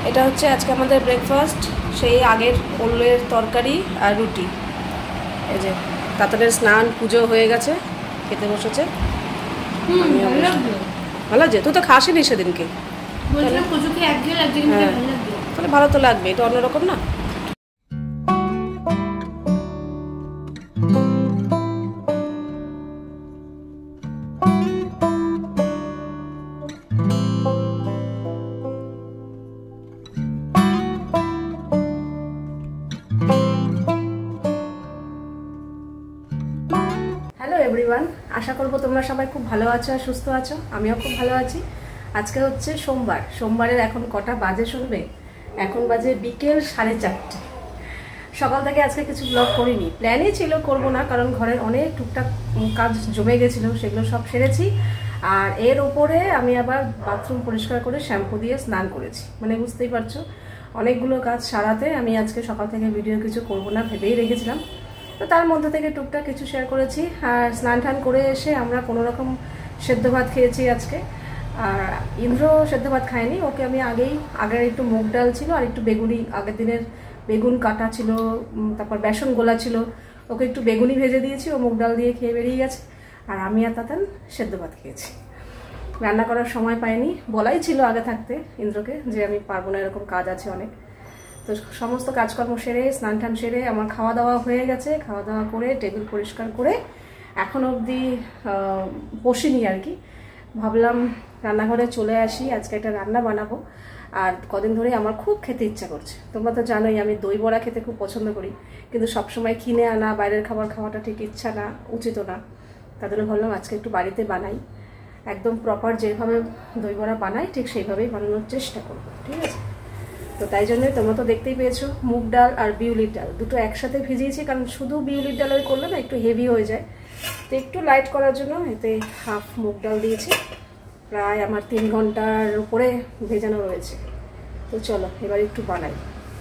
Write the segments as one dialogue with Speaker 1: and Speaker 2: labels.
Speaker 1: এটা হচ্ছে আজকে আমাদের ব্রেকফাস্ট, সেই আগের ওলের তরকারি আর রুটি। এই যে তাড়াতাড়ি স্নান পুজো হয়ে গেছে, খেতে বসেছে। ভালো লাগছে? তুই তো খাসিনি সেদিনকে। তাহলে ভালো তো লাগবে, এটা অন্যরকম না। হ্যালো এভরিওয়ান, আশা করবো তোমরা সবাই খুব ভালো আছো আর সুস্থ আছো। আমিও খুব ভালো আছি। আজকে হচ্ছে সোমবার। সোমবারের এখন কটা বাজে শুনবে? এখন বাজে বিকেল 4:30। সকাল থেকে আজকে কিছু ব্লগ করিনি, প্ল্যানই ছিল করব না, কারণ ঘরের অনেক টুকটাক কাজ জমে গেছিলো, সেগুলো সব সেরেছি। আর এর ওপরে আমি আবার বাথরুম পরিষ্কার করে শ্যাম্পু দিয়ে স্নান করেছি। মানে বুঝতেই পারছো, অনেকগুলো কাজ সারাতে আমি আজকে সকাল থেকে ভিডিও কিছু করব না ভেবেই রেখেছিলাম। তো তার মধ্যে থেকে টুকটাক কিছু শেয়ার করেছি। আর স্নান টান করে এসে আমরা কোনোরকম সেদ্ধ ভাত খেয়েছি আজকে। আর ইন্দ্র সেদ্ধ ভাত খায়নি, ওকে আমি আগের একটু মুগ ডাল ছিল আর একটু বেগুনি, আগের দিনের বেগুন কাটা ছিল, তারপর বেসন গোলা ছিল, ওকে একটু বেগুনি ভেজে দিয়েছি, ও মুগ ডাল দিয়ে খেয়ে বেরিয়ে গেছে। আর আমি আর তাতান সেদ্ধ ভাত খেয়েছি। রান্না করার সময় পাইনি, বলাই ছিল আগে থাকতে ইন্দ্রকে যে আমি পারবো না, এরকম কাজ আছে অনেক। তো সমস্ত কাজকর্ম সেরে স্নান টান সেরে আমার খাওয়া দাওয়া হয়ে গেছে। খাওয়া দাওয়া করে টেবিল পরিষ্কার করে এখন অবধি বসিনি আর কি। ভাবলাম রান্নাঘরে চলে আসি, আজকে একটা রান্না বানাবো। আর কদিন ধরে আমার খুব খেতে ইচ্ছা করছে। তোমরা তো জানোই আমি দই বড়া খেতে খুব পছন্দ করি, কিন্তু সবসময় কিনে আনা বাইরের খাবার খাওয়াটা ঠিক ইচ্ছা না, উচিত না। তাদের ভাবলাম আজকে একটু বাড়িতে বানাই, একদম প্রপার যেভাবে দই বড়া বানাই ঠিক সেইভাবেই বানানোর চেষ্টা করবো, ঠিক আছে? তো তাই জন্যই তোমরা তো দেখতেই পেয়েছো, মুগ ডাল আর বিউলির ডাল দুটো একসাথে ভিজিয়েছি, কারণ শুধু বিউলির ডাল করলে না একটু হেভি হয়ে যায়। তো একটু লাইট করার জন্য এতে হাফ মুগ ডাল দিয়েছি। প্রায় আমার 3 ঘন্টার উপরে ভেজানো রয়েছে। তো চলো এবার একটু বানাই।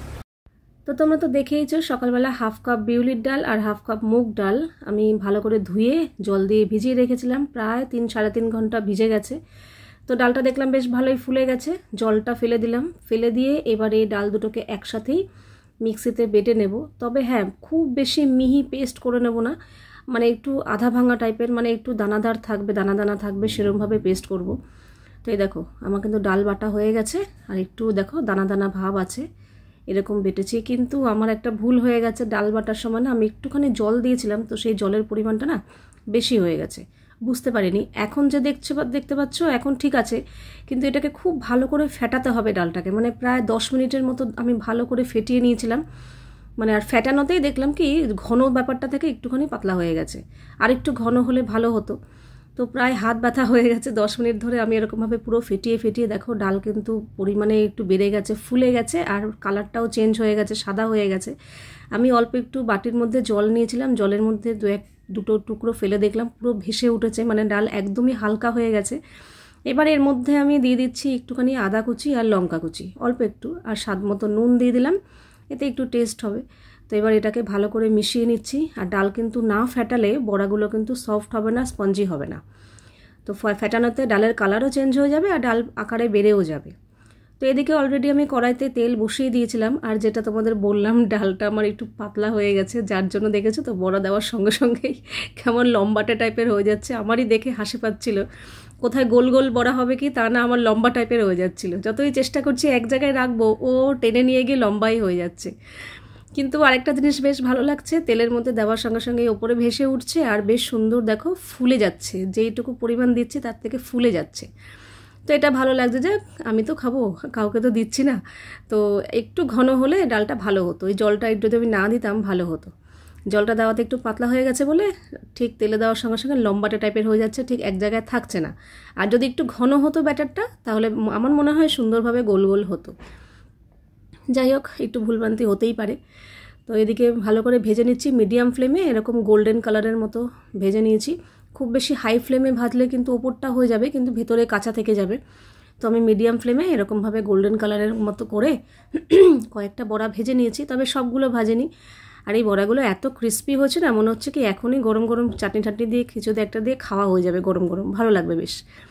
Speaker 1: তো তোমরা তো দেখেইছো, সকালবেলা হাফ কাপ বিউলির ডাল আর হাফ কাপ মুগ ডাল আমি ভালো করে ধুয়ে জল দিয়ে ভিজিয়ে রেখেছিলাম। প্রায় 3-3.5 ঘন্টা ভিজে গেছে। তো ডালটা দেখলাম বেশ ভালোই ফুলে গেছে, জলটা ফেলে দিলাম। ফেলে দিয়ে এবার এই ডাল দুটোকে একসাথেই মিক্সিতে বেটে নেব। তবে হ্যাঁ, খুব বেশি মিহি পেস্ট করে নেব না, মানে একটু আধা ভাঙা টাইপের, মানে একটু দানাদার থাকবে, দানা দানা থাকবে, সেরকমভাবে পেস্ট করব। তো এই দেখো আমার কিন্তু ডাল বাটা হয়ে গেছে, আর একটু দেখো দানা দানা ভাব আছে, এরকম বেটেছি। কিন্তু আমার একটা ভুল হয়ে গেছে, ডাল বাটার সময় না আমি একটুখানি জল দিয়েছিলাম, তো সেই জলের পরিমাণটা না বেশি হয়ে গেছে, বুঝতে পারিনি। এখন যে দেখতে পাচ্ছ এখন ঠিক আছে, কিন্তু এটাকে খুব ভালো করে ফেটাতে হবে ডালটাকে। মানে প্রায় 10 মিনিটের মতো আমি ভালো করে ফেটিয়ে নিয়েছিলাম। মানে আর ফেটানোতেই দেখলাম কি ঘন ব্যাপারটা থেকে একটুখানি পাতলা হয়ে গেছে, আর একটু ঘন হলে ভালো হতো। তো প্রায় হাত ব্যথা হয়ে গেছে 10 মিনিট ধরে আমি এরকমভাবে পুরো ফেটিয়ে দেখো ডাল কিন্তু পরিমাণে একটু বেড়ে গেছে, ফুলে গেছে, আর কালারটাও চেঞ্জ হয়ে গেছে, সাদা হয়ে গেছে। আমি অল্প একটু বাটির মধ্যে জল নিয়েছিলাম, জলের মধ্যে দুটো টুকরো ফেলে দেখলাম পুরো ভেসে উঠেছে, মানে ডাল একদমই হালকা হয়ে গেছে। এবার এর মধ্যে আমি দিয়ে দিচ্ছি একটুখানি আদা কুচি আর লঙ্কা কুচি, অল্প একটু, আর স্বাদ মতো নুন দিয়ে দিলাম, এতে একটু টেস্ট হবে। তো এবার এটাকে ভালো করে মিশিয়ে নিচ্ছি। আর ডাল কিন্তু না ফেটালে বড়াগুলো কিন্তু সফট হবে না, স্পঞ্জি হবে না। তো ফেটানোতে ডালের কালারও চেঞ্জ হয়ে যাবে আর ডাল আকারে বেড়েও যাবে। তো এদিকে অলরেডি আমি কড়াইতে তেল বসিয়ে দিয়েছিলাম। আর যেটা তোমাদের বললাম, ডালটা আমার একটু পাতলা হয়ে গেছে, যার জন্য দেখেছো তো বড়া দেওয়ার সঙ্গে সঙ্গেই কেমন লম্বাটে টাইপের হয়ে যাচ্ছে। আমারই দেখে হাসি পাচ্ছিল, কোথায় গোল গোল বড়া হবে কি তা না, আমার লম্বা টাইপের হয়ে যাচ্ছিল। যতই চেষ্টা করছি এক জায়গায় রাখবো, ও টেনে নিয়ে গিয়ে লম্বাই হয়ে যাচ্ছে। কিন্তু আরেকটা জিনিস বেশ ভালো লাগছে, তেলের মধ্যে দেওয়ার সঙ্গে সঙ্গে ওপরে ভেসে উঠছে, আর বেশ সুন্দর দেখো ফুলে যাচ্ছে, যেইটুকু পরিমাণ দিচ্ছি তার থেকে ফুলে যাচ্ছে। তো এটা ভালো লাগছে যে আমি তো খাবো, কাউকে তো দিচ্ছি না। তো একটু ঘন হলে ডালটা ভালো হতো, ওই জলটা একটু যদি আমি না দিতাম ভালো হতো। জলটা দেওয়াতে একটু পাতলা হয়ে গেছে বলে ঠিক তেলে দেওয়ার সঙ্গে সঙ্গে লম্বাটে টাইপের হয়ে যাচ্ছে, ঠিক এক জায়গায় থাকছে না। আর যদি একটু ঘন হতো ব্যাটারটা, তাহলে আমার মনে হয় সুন্দরভাবে গোল গোল হতো। যাই হোক, একটু ভুলভ্রান্তি হতেই পারে। তো এদিকে ভালো করে ভেজে নিচ্ছি মিডিয়াম ফ্লেমে, এরকম গোল্ডেন কালারের মতো ভেজে নিয়েছি। খুব বেশি হাই ফ্লেমে ভাজলে কিন্তু ওপরটা হয়ে যাবে, কিন্তু ভেতরে কাঁচা থেকে যাবে। তো আমি মিডিয়াম ফ্লেমে এরকমভাবে গোল্ডেন কালারের মতো করে কয়েকটা বড়া ভেজে নিয়েছি, তবে সবগুলো ভাজেনি। আর এই বড়াগুলো এত ক্রিস্পি হয়েছে না, মনে হচ্ছে কি এখনই গরম গরম চাটনি টাটনি দিয়ে খিচুড়ি একটা দিয়ে খাওয়া হয়ে যাবে গরম গরম, ভালো লাগবে বেশ।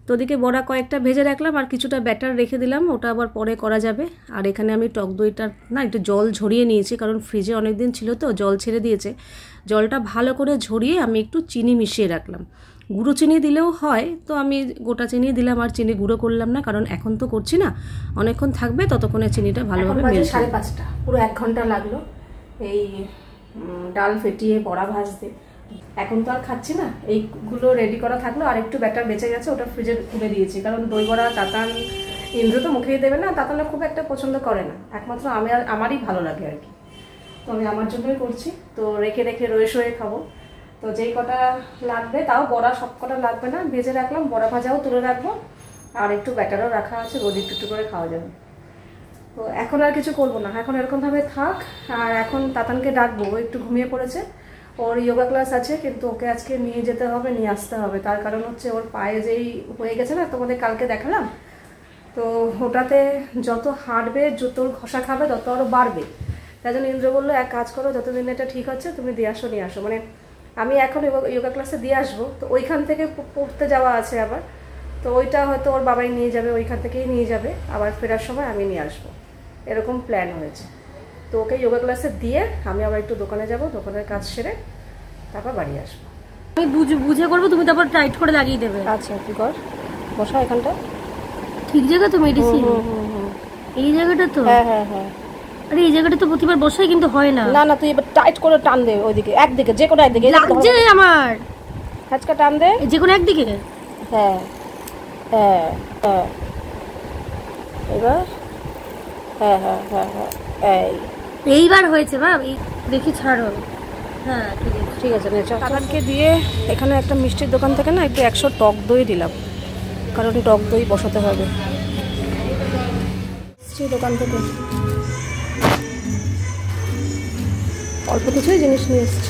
Speaker 1: তো ওদিকে বড়া কয়েকটা ভেজে রাখলাম আর কিছুটা ব্যাটার রেখে দিলাম, ওটা আবার পরে করা যাবে। আর এখানে আমি টক দইটা না একটু জল ঝরিয়ে নিয়েছি, কারণ ফ্রিজে অনেক দিন ছিল তো জল ছেড়ে দিয়েছে। জলটা ভালো করে ঝরিয়ে আমি একটু চিনি মিশিয়ে রাখলাম। গুঁড়ো চিনি দিলেও হয়, তো আমি গোটা চিনি দিলাম আর চিনি গুঁড়ো করলাম না, কারণ এখন তো করছি না, অনেকক্ষণ থাকবে, ততক্ষণে চিনিটা ভালোভাবে মেল্ট হবে। 5:30, পুরো 1 ঘন্টা লাগলো এই ডাল ফেটিয়ে বড়া ভাজতে। এখন তো আর খাচ্ছি না, এইগুলো রেডি করা থাকলো। আর একটু ব্যাটার বেঁচে গেছে, ওটা ফ্রিজে খুলে দিয়েছি, কারণ দই বড়া তাতান ইন্দ্র তো মুখেই দেবে না, তাতানও খুব একটা পছন্দ করে না, একমাত্র আমারই ভালো লাগে আর কি। তো আমি আমার জন্যই করছি, তো রেখে রেখে রয়ে খাবো। তো যেই কটা লাগবে, তাও বড়া সব কটা লাগবে না, ভেজে রাখলাম, বড়া ভাজাও তুলে রাখবো, আর একটু ব্যাটারও রাখা আছে, রোজ একটু করে খাওয়া যাবে। তো এখন আর কিছু করবো না, এখন এরকমভাবে থাক। আর এখন তাতানকে ডাকবো, একটু ঘুমিয়ে পড়েছে, ওর যোগা ক্লাস আছে, কিন্তু ওকে আজকে নিয়ে যেতে হবে, নিয়ে আসতে হবে। তার কারণ হচ্ছে ওর পায়ে যেই হয়ে গেছে না, তোমাদের কালকে দেখালাম, তো ওটাতে যত হাঁটবে, যত ঘষা খাবে, তত আরও বাড়বে। তাই জন্য ইন্দ্র বললো, এক কাজ করো, যতদিন এটা ঠিক হচ্ছে তুমি দিয়ে আসো, নিয়ে আসো। মানে আমি এখন যোগা ক্লাসে দিয়ে আসবো, তো ওইখান থেকে পড়তে যাওয়া আছে আবার, তো ওইটা হয়তো ওর বাবাই নিয়ে যাবে, ওইখান থেকেই নিয়ে যাবে, আবার ফেরার সময় আমি নিয়ে আসবো, এরকম প্ল্যান হয়েছে। তো ওকে যোগা ক্লাসে দিয়ে আমি আবার একটু দোকানে যাব, দোকানের কাজ সেরে তারপর বাড়ি আসবো।
Speaker 2: আমি বুঝে করবো, তুমি তারপর টাইট করে লাগিয়ে দেবে।
Speaker 1: আচ্ছা, কি কর, বসা এখানটা
Speaker 2: ঠিক জায়গা তো মেডিসিন, এই জায়গাটা তো।
Speaker 1: হ্যাঁ হ্যাঁ হ্যাঁ।
Speaker 2: আরে এই জায়গাটা তো প্রতিবার বসাই, কিন্তু হয় না।
Speaker 1: না না, তুই এবার টাইট করে টান দে, ওইদিকে একদিকে, যে কোনো একদিকে
Speaker 2: লাগছে আমার,
Speaker 1: হাঁচকা টান দে,
Speaker 2: যে কোনো একদিকে।
Speaker 1: হ্যাঁ হ্যাঁ হ্যাঁ, এবার হ্যাঁ হ্যাঁ হ্যাঁ হ্যাঁ,
Speaker 2: এইবার হয়েছে বা দেখি, ছাড়ো। হ্যাঁ
Speaker 1: ঠিক আছে। তাদেরকে দিয়ে এখানে একটা মিষ্টির দোকান থেকে না একটু 100 টক দই দিলাম, কারণ টক দই বসাতে হবে মিষ্টির দোকান থেকে। অল্প কিছুই জিনিস নিয়ে এসছি।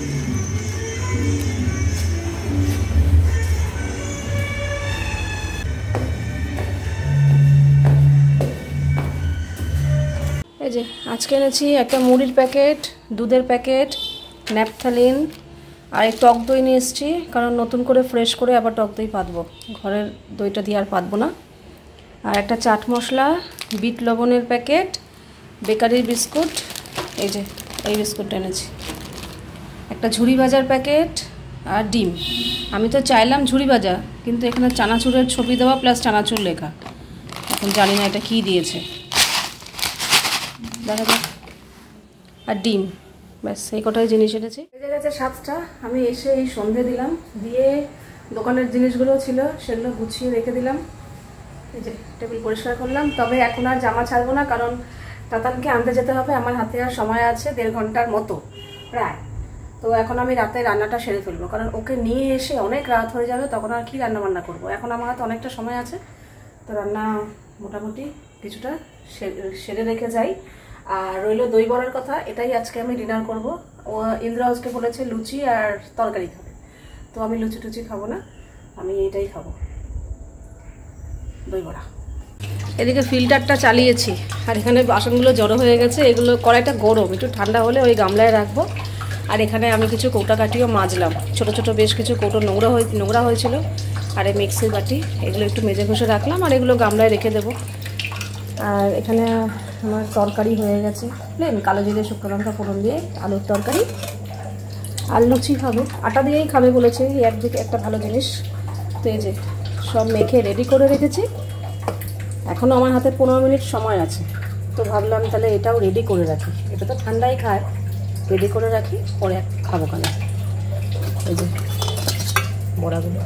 Speaker 1: এই যে আজকে এনেছি একটা মুড়ির প্যাকেট, দুধের প্যাকেট, ন্যাপথালিন, আর এই টক দই নিয়ে এসেছি, কারণ নতুন করে ফ্রেশ করে আবার টক দই পাতবো, ঘরের দইটা দিয়ে আর পাতবো না। আর একটা চাট মশলা, বিট লবণের প্যাকেট, বেকারির বিস্কুট, এই যে এই বিস্কুটটা এনেছি, একটা ঝুড়ি ভাজার প্যাকেট, আর ডিম। আমি তো চাইলাম ঝুড়ি ভাজা, কিন্তু এখানে চানাচুরের ছবি দেওয়া প্লাস চানাচুর লেখা, এখন জানি না এটা কী দিয়েছে, দেখা যাক। আর ডিম, ব্যাস এই কটাই জিনিস এনেছি। বেজে গেছে 7টা, আমি এসে এই সন্ধে দিলাম, দিয়ে দোকানের জিনিসগুলো ছিল সেগুলো গুছিয়ে রেখে দিলাম, এই যে টেবিল পরিষ্কার করলাম। তবে এখন আর জামা ছাড়বো না, কারণ তাতানকে আনতে যেতে হবে, আমার হাতে আর সময় আছে 1.5 ঘন্টার মতো প্রায়। তো এখন আমি রাতে রান্নাটা সেরে ফেলবো, কারণ ওকে নিয়ে এসে অনেক রাত হয়ে যাবে, তখন আর কি রান্না বান্না করবো। এখন আমার হাতে অনেকটা সময় আছে, তো রান্না মোটামুটি কিছুটা সেরে রেখে যাই। আর রইল দই বড়ার কথা, এটাই আজকে আমি ডিনার করব। ও ইন্দ্র আজকে বলেছে লুচি আর তরকারি খাবে, তো আমি লুচি টুচি খাবো না, আমি এটাই খাবো, দই বড়া। এদিকে ফিল্টারটা চালিয়েছি, আর এখানে বাসনগুলো জড়ো হয়ে গেছে, এগুলো কড়াইটা গরম, একটু ঠান্ডা হলে ওই গামলায় রাখবো। আর এখানে আমি কিছু কৌটা কাটিও মাজলাম, ছোট ছোট বেশ কিছু কৌটো নোংরা হয়েছিল, আর এই মিক্সির বাটি, এগুলো একটু মেজে ঘষে রাখলাম, আর এগুলো গামলায় রেখে দেবো। আর এখানে আমার তরকারি হয়ে গেছে, প্লেন কালো জিরে শুকনো লঙ্কা ফোড়ন দিয়ে আলুর তরকারি, আর লুচি খাবে, আটা দিয়েই খাবে বলেছে, একদিকে একটা ভালো জিনিস। তো এই যে সব মেখে রেডি করে রেখেছি, এখনও আমার হাতে 15 মিনিট সময় আছে, তো ভাবলাম তাহলে এটাও রেডি করে রাখি, এটা তো ঠান্ডাই খায়, রেডি করে রাখি, পরে খাবো কেন। এই যে বড়াগুলো,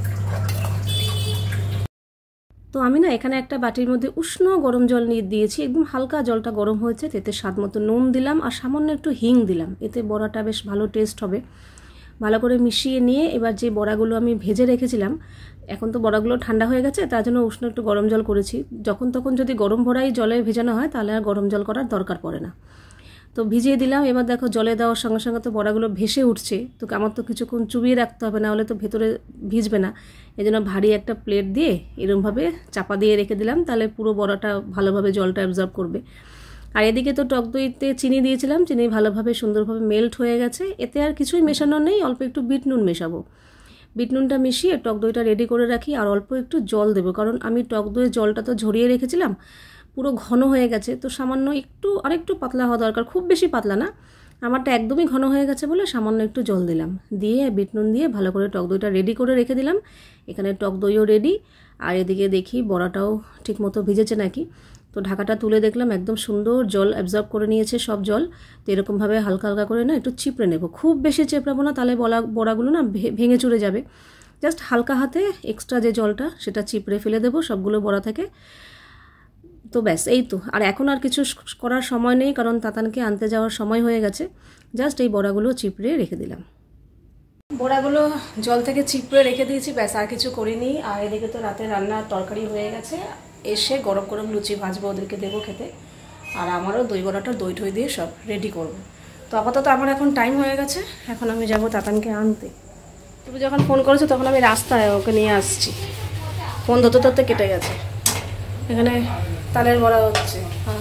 Speaker 1: তো আমি না এখানে একটা বাটির মধ্যে উষ্ণ গরম জল নিয়ে দিয়েছি, একদম হালকা জলটা গরম হয়েছে, এতে স্বাদ মতো নুন দিলাম, আর সামান্য একটু হিং দিলাম, এতে বড়াটা বেশ ভালো টেস্ট হবে। ভালো করে মিশিয়ে নিয়ে এবার যে বড়াগুলো আমি ভেজে রেখেছিলাম, এখন তো বড়াগুলো ঠান্ডা হয়ে গেছে, তার জন্য উষ্ণ একটু গরম জল করেছি। যখন তখন যদি গরম বড়াই জলে ভেজানো হয়, তাহলে আর গরম জল করার দরকার পড়ে না। তো ভিজিয়ে দিলাম, এবার দেখো জলে দেওয়ার সঙ্গে সঙ্গে তো বড়াগুলো ভেসে উঠছে, তো আমার তো কিছুক্ষণ চুবিয়ে রাখতে হবে, না হলে তো ভেতরে ভিজবে না। এই জন্য ভারী একটা প্লেট দিয়ে এরকমভাবে চাপা দিয়ে রেখে দিলাম, তাহলে পুরো বড়াটা ভালোভাবে জলটা অ্যাবজর্ব করবে। আর এদিকে তো টক দইতে চিনি দিয়েছিলাম, চিনি ভালোভাবে সুন্দরভাবে মেল্ট হয়ে গেছে, এতে আর কিছুই মেশানো নেই, অল্প একটু বিট নুন মেশাবো। বিট নুনটা মিশিয়ে টক দইটা রেডি করে রাখি, আর অল্প একটু জল দেবো, কারণ আমি টক দইয়ের জলটা তো ঝরিয়ে রেখেছিলাম, পুরো ঘন হয়ে গেছে, তো সামান্য একটু আরেকটু পাতলা হওয়া দরকার, খুব বেশি পাতলা না, আমারটা একদমই ঘন হয়ে গেছে বলে সামান্য একটু জল দিলাম, দিয়ে বিট নুন দিয়ে ভালো করে টক দইটা রেডি করে রেখে দিলাম। এখানে টক দইও রেডি, আর এদিকে দেখি বড়াটাও ঠিকমতো ভিজেছে নাকি। তো ঢাকাটা তুলে দেখলাম একদম সুন্দর জল অ্যাবজর্ব করে নিয়েছে সব জল। তো এরকমভাবে হালকা হালকা করে না একটু চিপড়ে নেব, খুব বেশি চেপড়াবো না, তাহলে বড়াগুলো না ভেঙে চুরে যাবে। জাস্ট হালকা হাতে এক্সট্রা যে জলটা সেটা চিপড়ে ফেলে দেবো সবগুলো বড়া থেকে। তো ব্যাস এই তো, আর এখন আর কিছু করার সময় নেই, কারণ তাতানকে আনতে যাওয়ার সময় হয়ে গেছে। জাস্ট এই বড়াগুলো চিপড়ে রেখে দিলাম। বড়াগুলো জল থেকে চিপড়ে রেখে দিয়েছি, ব্যাস আর কিছু করিনি। আর এদিকে তো রাতে রান্নার তরকারি হয়ে গেছে, এসে গরম গরম লুচি ভাজবো, ওদেরকে দেবো খেতে। আর আমারও দই বড়াটা দই ঠই দিয়ে সব রেডি করব। তো আপাতত আমার এখন টাইম হয়ে গেছে, এখন আমি যাব তাতানকে আনতে। তুমি যখন ফোন করেছো তখন আমি রাস্তায় ওকে নিয়ে আসছি, ফোন ধরতে ধরতে কেটে গেছে। এখানে তালের বড়া হচ্ছে।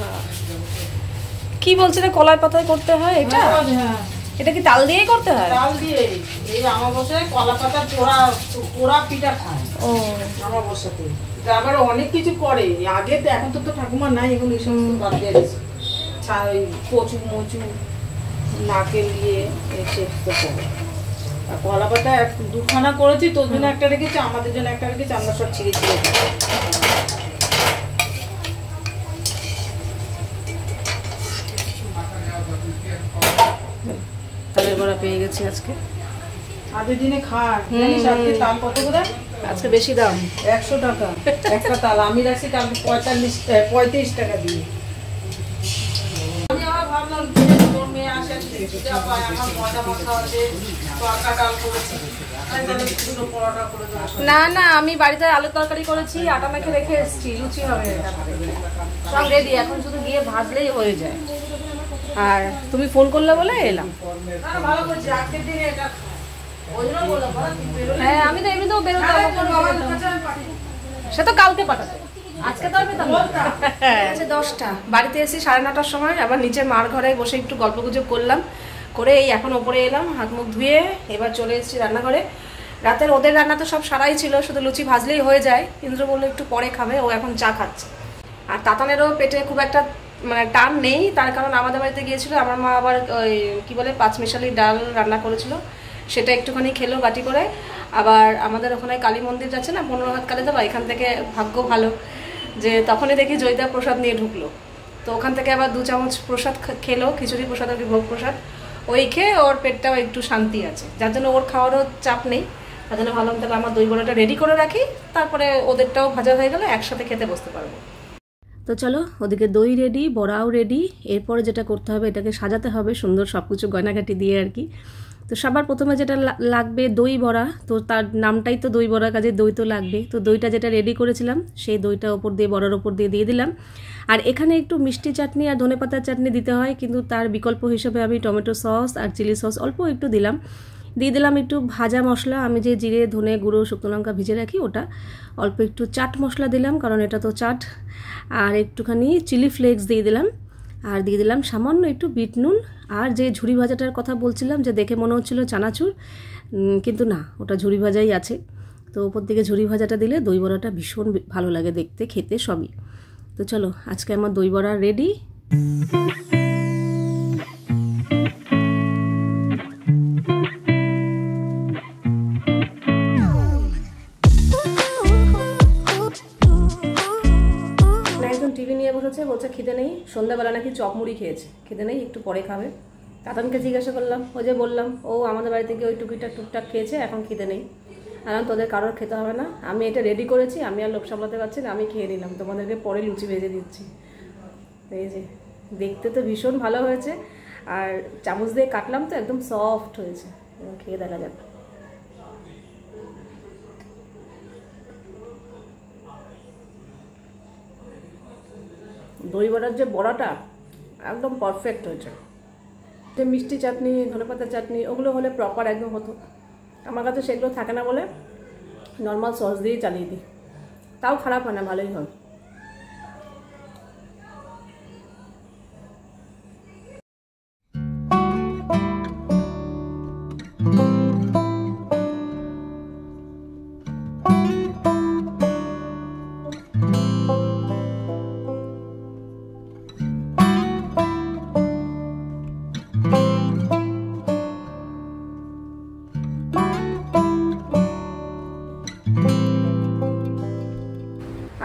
Speaker 1: কি বলছে রে, কলাই পাতায় করতে হয় এটা? এটা কি তাল দিয়েই করতে হয়?
Speaker 3: তাল দিয়ে এই আমাবস্যায় কলা পাতা পোড়া পিঠা খায়। ও আমাবস্যাতে আবার অনেক কিছু করে, আগে তো, এখন তো ঠাকুমা নাই, এখন এই সমস্ত বাদ দিয়ে গেছে। কচু মচু নাকেল দিয়ে এসে করে। আর কলা পাতা দুখানা করেছি, তোর জন্য একটা রেখেছি, আমাদের জন্য একটা রেখেছি, আমরা সব ছিঁড়ে ছিঁড়ে
Speaker 1: তালের বড়া পেয়ে গেছি আজকে।
Speaker 3: আগের দিনে খায় জানিস আজকে তাল কত করে?
Speaker 1: আজকে বেশি দাম,
Speaker 3: 100 টাকা একটা তাল। আমি রাখছি কালকে 35 টাকা দিয়ে। আমি আবার ভাবলাম তোর মেয়ে আসে পূজা পায়, আমার মজা মশা আছে, তরকা ডাল করেছি, পরোটা করে দেবো।
Speaker 1: না না, আমি বাড়িতে আলুর তরকারি করেছি, আটা মেখে রেখে এসেছি, লুচি হবে সব রেডি, এখন শুধু গিয়ে ভাজলেই হয়ে যায়। আর তুমি ফোন করলে বলে এলাম।
Speaker 3: ভালো করছি, আজকের দিনে এটা
Speaker 1: হ্যাঁ, আমি তো এমনিতেও বেরোতাম, সে তো কালকে পাঠাতে, আজকে তো আর পেতাম না। আচ্ছা 10টা, বাড়িতে এসে 9:30টার সময় আবার নিচে মার ঘরে বসে একটু গল্প গুজব করলাম, করে এই এখন ওপরে এলাম, হাত মুখ ধুয়ে এবার চলে এসেছি রান্নাঘরে। রাতের ওদের রান্না তো সব সারাই ছিল, শুধু লুচি ভাজলেই হয়ে যায়। ইন্দ্র বললো একটু পরে খাবে, ও এখন চা খাচ্ছে। আর তাতানেরও পেটে খুব একটা মানে টান নেই, তার কারণ আমাদের বাড়িতে গিয়েছিল, আমার মা আবার ওই কী বলে পাঁচমিশালি ডাল রান্না করেছিল, সেটা একটুখানি খেলো বাটি করে। আবার আমাদের ওখানে কালী মন্দির আছে না, 15 হাত কালী দেবা, এখান থেকে ভাগ্য ভালো যে তখনই দেখি জয়িতা প্রসাদ নিয়ে ঢুকলো, তো ওখান থেকে আবার 2 চামচ প্রসাদ খেলো, খিচুড়ি প্রসাদ আর কি ভোগ প্রসাদ, ওই খেয়ে ওর পেটটাও একটু শান্তি আছে, যার জন্য ওর খাওয়ারও চাপ নেই। তার জন্য ভাবলাম তাহলে আমার দই বড়াটা রেডি করে রাখি, তারপরে ওদেরটাও ভাজা হয়ে গেলে একসাথে খেতে বসতে পারবো। তো চলো, ওদিকে দই রেডি, বড়াও রেডি, এরপরে যেটা করতে হবে এটাকে সাজাতে হবে সুন্দর সব কিছু গয়নাঘাটি দিয়ে আর কি। তো সবার প্রথমে যেটা লাগবে দই বড়া, তো তার নামটাই তো দই বড়া, কাজে দই তো লাগবে। তো দইটা যেটা রেডি করেছিলাম সেই দইটা ওপর দিয়ে বড়ার ওপর দিয়ে দিলাম। আর এখানে একটু মিষ্টি চাটনি আর ধনেপাতার চাটনি দিতে হয়, কিন্তু তার বিকল্প হিসেবে আমি টমেটো সস আর চিলি সস অল্প একটু দিলাম। দিয়ে দিলাম একটু ভাজা মশলা, আমি যে জিরে ধনে গুঁড়ো শুকনো লঙ্কা ভিজে রাখি ওটা, অল্প একটু চাট মশলা দিলাম, কারণ এটা তো চাট, আর একটুখানি চিলি ফ্লেক্স দিয়ে দিলাম, আর দিয়ে দিলাম সামান্য একটু বিট নুন। আর যে ঝুরি ভাজাটার কথা বলছিলাম, যে দেখে মনে হচ্ছিল চানাচুর, কিন্তু না, ওটা ঝুরি ভাজাই আছে। তো ওপর দিকে ঝুরি ভাজাটা দিলে দই বড়াটা ভীষণ ভালো লাগে দেখতে, খেতে সবই। তো চলো, আজকে আমার দই বড়া রেডি। টিভি নিয়ে বসেছে, বলছে খিদে নেই, সন্ধ্যাবেলা নাকি চপ মুড়ি খেয়েছে, খিদে নেই, একটু পরে খাবে। তাতানকে জিজ্ঞাসা করলাম, ও যে বললাম ও আমাদের বাড়ি থেকে ওই টুকটাক খেয়েছে, এখন খিদে নেই। আর তোদের কারোর খেতে হবে না, আমি এটা রেডি করেছি, আমি আর লোভ সামলাতে পারছি না, আমি খেয়ে নিলাম, তোমাদেরকে পরে লুচি ভেজে দিচ্ছি। এই যে দেখতে তো ভীষণ ভালো হয়েছে, আর চামচ দিয়ে কাটলাম তো একদম সফট হয়েছে, খেয়ে দেখা যাক। দই বড়ার যে বড়াটা একদম পারফেক্ট হয়েছে। যে মিষ্টি চাটনি ধনেপাতার চাটনি ওগুলো হলে প্রপার একদম হতো, আমার কাছে সেগুলো থাকে না বলে নর্মাল সস দিয়েই চালিয়ে দিই, তাও খারাপ হয় না, ভালোই হয়।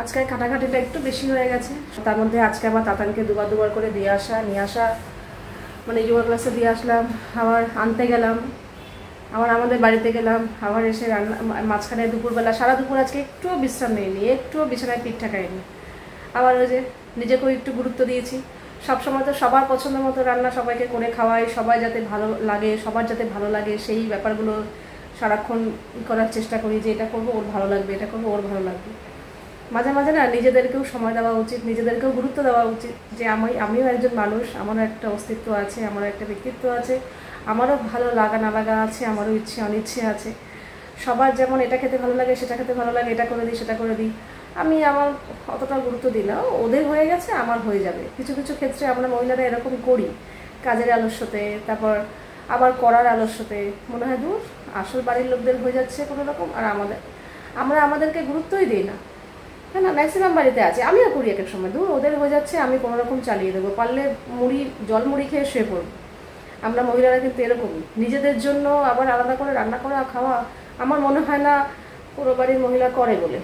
Speaker 1: আজকে কাটাকাটিটা একটু বেশি হয়ে গেছে। তার মধ্যে আজকে আবার তাতানকে দুবার করে নিয়ে আসা, মানে যোগা ক্লাসে দিয়ে আসলাম, আবার আনতে গেলাম, আবার আমাদের বাড়িতে গেলাম, আবার এসে রান্না, মাঝখানে দুপুরবেলা সারা দুপুর আজকে একটুও বিশ্রাম নেইনি, একটুও বিছানায় পিঠ ঠেকাইনি। আবার ওই যে নিজেকেও একটু গুরুত্ব দিয়েছি। সবসময় তো সবার পছন্দ মতো রান্না সবাইকে করে খাওয়াই, সবাই যাতে ভালো লাগে, সবার যাতে ভালো লাগে সেই ব্যাপারগুলো সারাক্ষণ করার চেষ্টা করি, যে এটা করবো ওর ভালো লাগবে, এটা করবো ওর ভালো লাগবে। মাঝে মাঝে না নিজেদেরকেও সময় দেওয়া উচিত, নিজেদেরকেও গুরুত্ব দেওয়া উচিত, যে আমিও একজন মানুষ, আমারও একটা অস্তিত্ব আছে, আমারও একটা ব্যক্তিত্ব আছে, আমারও ভালো লাগা না লাগা আছে, আমারও ইচ্ছে অনিচ্ছে আছে। সবার যেমন এটা খেতে ভালো লাগে, সেটা খেতে ভালো লাগে, এটা করে দিই, সেটা করে দিই, আমি আমার অতটা গুরুত্ব দিই না। ওদের হয়ে গেছে, আমার হয়ে যাবে। কিছু কিছু ক্ষেত্রে আমরা মহিলারা এরকম করি, কাজের আলস্যতে, তারপর আবার করার আলস্যতে মনে হয় দূর, আসল বাড়ির লোকদের হয়ে যাচ্ছে কোনো রকম, আর আমরা আমাদেরকে গুরুত্বই দিই না। হ্যাঁ না, ম্যাক্সিমাম বাড়িতে আছে, আমিও করি এক এক সময়, দূর ওদের হয়ে যাচ্ছে, আমি কোনো রকম চালিয়ে দেবো, পারলে জল মুড়ি খেয়ে শুয়ে পড়বো। আমরা মহিলারা কিন্তু এরকমই, নিজেদের জন্য আবার আলাদা করে রান্না করা খাওয়া আমার মনে হয় না পুরো বাড়ির মহিলা করে বলে।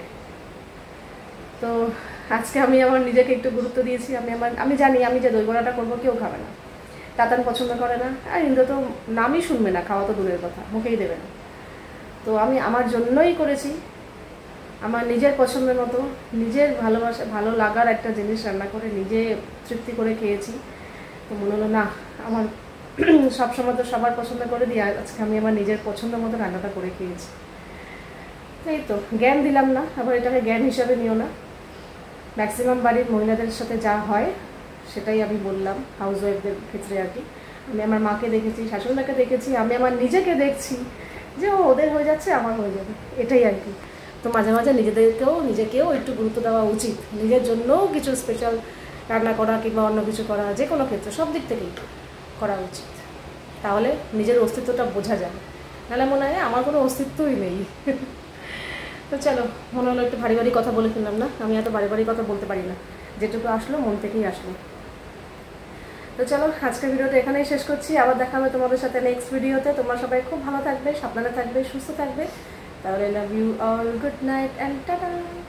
Speaker 1: তো আজকে আমি আমার নিজেকে একটু গুরুত্ব দিয়েছি। আমি জানি আমি যে দই বড়াটা করবো কেউ খাবে না, তাতান পছন্দ করে না, আর ইন্দ্র তো নামই শুনবে না, খাওয়া তো দূরের কথা, মুখেই দেবে না। তো আমি আমার জন্যই করেছি, আমার নিজের পছন্দের মতো, নিজের ভালোবাসা ভালো লাগার একটা জিনিস রান্না করে নিজে তৃপ্তি করে খেয়েছি। তো মনে হলো না, আমার সবসময় তো সবার পছন্দ করে দিই, আজকে আমি আমার নিজের পছন্দ মতো রান্নাটা করে খেয়েছি। এই তো জ্ঞান দিলাম না, আবার এটাকে জ্ঞান হিসাবে নিও না। ম্যাক্সিমাম বাড়ির মহিলাদের সাথে যা হয় সেটাই আমি বললাম, হাউস ওয়াইফদের ক্ষেত্রে আর কি। আমি আমার মাকে দেখেছি, শাশুড়িমাকে দেখেছি, আমি আমার নিজেকে দেখছি যে ওদের হয়ে যাচ্ছে, আমার হয়ে যাবে, এটাই আর কি। তো মাঝে মাঝে নিজেকেও একটু গুরুত্ব দেওয়া উচিত, নিজের জন্যও কিছু স্পেশাল রান্না করা কিংবা অন্য কিছু করা, যে কোনো ক্ষেত্রে সব দিক থেকেই করা উচিত। তাহলে নিজের অস্তিত্বটা বোঝা যাবে, নাহলে মনে হয় আমার কোনো অস্তিত্বই নেই। তো চলো, মনে হলো একটু ভারী ভারী কথা বলে ফেললাম না, আমি এত ভারী ভারী কথা বলতে পারি না, যেটুকু আসলো মন থেকেই আসলো। তো চলো, আজকের ভিডিওটা এখানেই শেষ করছি, আবার দেখা হবে তোমাদের সাথে নেক্সট ভিডিওতে। তোমরা সবাই খুব ভালো থাকবে, সাবধানে থাকবে, সুস্থ থাকবে। তাহলে love you all, good night and tata.